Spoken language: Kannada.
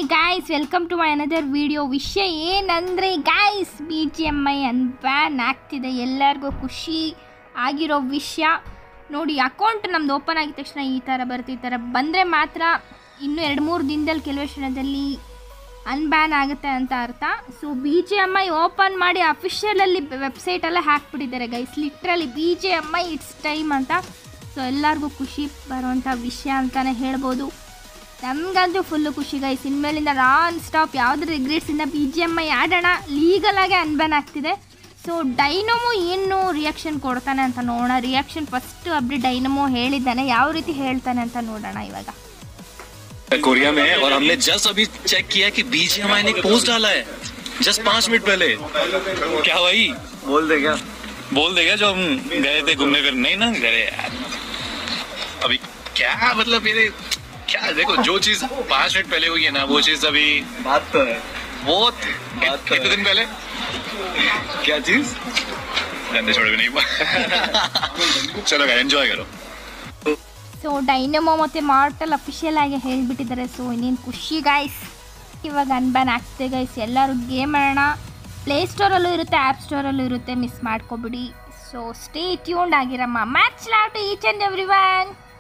Guys welcome to my another video. ವಿಷಯ ಏನಂದರೆ ಗಾಯ್ಸ್ BGMI ಅನ್ಬ್ಯಾನ್ ಆಗ್ತಿದೆ. ಎಲ್ಲರಿಗೂ ಖುಷಿ ಆಗಿರೋ ವಿಷಯ ನೋಡಿ. ಅಕೌಂಟ್ ನಮ್ದು ಓಪನ್ ಆಗಿದ ತಕ್ಷಣ ಈ ಥರ ಬರುತ್ತೆ. ಈ ಥರ ಬಂದರೆ ಮಾತ್ರ ಇನ್ನೂ 2-3 ದಿನದಲ್ಲಿ ಕೆಲವೇ ಕ್ಷಣದಲ್ಲಿ ಅನ್ಬ್ಯಾನ್ ಆಗುತ್ತೆ ಅಂತ ಅರ್ಥ. ಸೊ BGMI ಓಪನ್ ಮಾಡಿ ಅಫಿಷಿಯಲಲ್ಲಿ ವೆಬ್ಸೈಟಲ್ಲೇ ಹಾಕ್ಬಿಟ್ಟಿದ್ದಾರೆ guys. Literally BGMI it's time ಅಂತ. ಸೊ ಎಲ್ಲರಿಗೂ ಖುಷಿ ಬರುವಂಥ ವಿಷಯ ಅಂತಲೇ ಹೇಳ್ಬೋದು. ನಮಗಂತೂ ಫುಲ್ಲು ಖುಷಿ ಗೈಸ್. ಇನ್ಮೇಲಿಂದ ನಾನ್ ಸ್ಟಾಪ್ ಯಾವುದೇ ರಿಗ್ರೆಟ್ಸಿಂದ BGMI ಆಡೋಣ. ಲೀಗಲಾಗೆ ಅನ್ಬ್ಯಾನ್ ಆಗ್ತಿದೆ. ಸೊ ಡೈನಮೋ ಏನು ರಿಯಾಕ್ಷನ್ ಕೊಡ್ತಾನೆ ಅಂತ ನೋಡೋಣ. ರಿಯಾಕ್ಷನ್ ಫಸ್ಟ್ ಅಪ್ಡೇಟ್ ಡೈನಮೋ ಹೇಳಿದ್ದಾನೆ, ಯಾವ ರೀತಿ ಹೇಳ್ತಾನೆ ಅಂತ ನೋಡೋಣ ಇವಾಗ. कोरिया में और हमने जस्ट अभी चेक किया कि BGMI ने पोस्ट डाला है जस्ट 5 मिनट पहले. क्या भाई बोल देगा जो हम गए थे घूमने फिर नहीं ना गए यार. अभी क्या मतलब मेरे क्या देखो जो चीज 5 मिनट पहले हुई है ना वो चीज अभी बात तो है वो कितने दिन पहले क्या चीज गंदे छोड़ भी नहीं. चलो एंजॉय करो. ಸೊ ಡೈನಮೋ ಮತ್ತು ಮಾರ್ಟಲ್ ಅಫಿಷಿಯಲ್ ಆಗಿ ಹೇಳಿಬಿಟ್ಟಿದ್ದಾರೆ. ಸೊ ಇನ್ನೇನು ಖುಷಿ ಗಾಯ್ಸ್. ಇವಾಗ ಅನ್ಬ್ಯಾನ್ ಆಗ್ತಿದೆ ಗೈಸ್. ಎಲ್ಲರೂ ಗೇಮ್ ಆಡೋಣ. ಪ್ಲೇಸ್ಟೋರಲ್ಲೂ ಇರುತ್ತೆ, ಆ್ಯಪ್ ಸ್ಟೋರಲ್ಲೂ ಇರುತ್ತೆ, ಮಿಸ್ ಮಾಡ್ಕೊಬಿಡಿ. ಸೊ ಸ್ಟೇ ಟ್ಯೂನ್ಡ್ ಆಗಿರಮ್ಮ. Match lot each and every one.